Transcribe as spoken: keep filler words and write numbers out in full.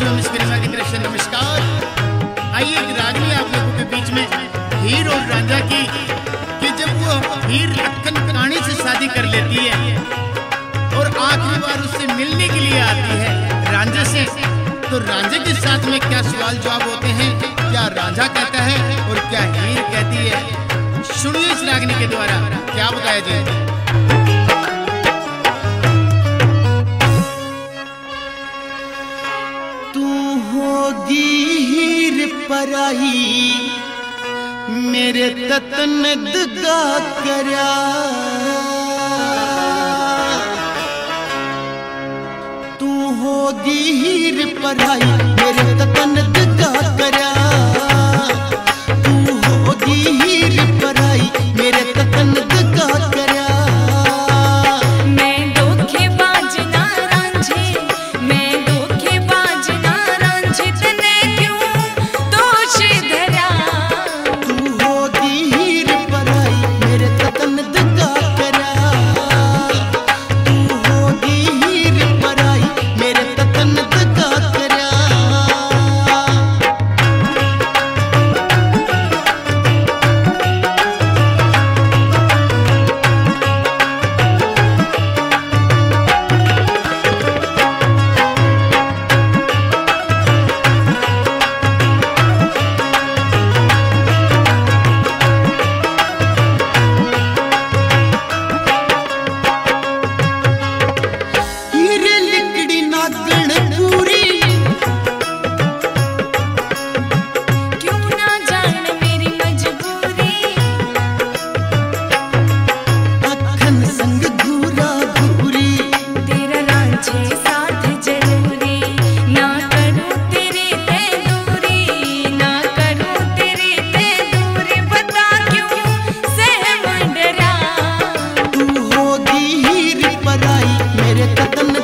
दोस्तों, मिस गरिमा की तरफ से नमस्कार। आइए एक रागनी आप लोगों के बीच में हीर और रांझा की, कि जब वो हीर लखन कहानी से शादी कर लेती है और आखिरी बार उससे मिलने के लिए आती है रांझे से, तो रांझे के साथ में क्या सवाल जवाब होते हैं, क्या रांझा कहता है और क्या हीर कहती है। सुनिए इस रागनी के द्वारा क्या बताया जाए। हीर पराई मेरे ततन दगा करया, तू होगी हीर पराई मेरे ततन दगा करया, तू होगी हीर पराई मेरे ततन दगा करया। ततन